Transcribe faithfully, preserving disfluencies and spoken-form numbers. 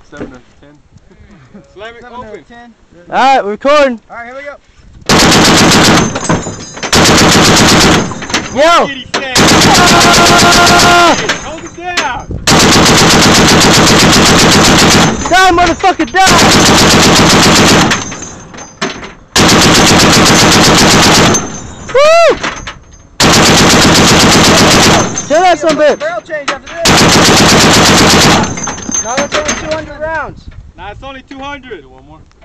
seven or ten. Slam it open. ten. Alright, we're recording. Alright, here we go. Yo! Hold it down! Die, motherfucker, die! Woo! Kill that some bitch! Barrel change after this! Now that's only two hundred rounds. Now it's only two hundred. Do one more.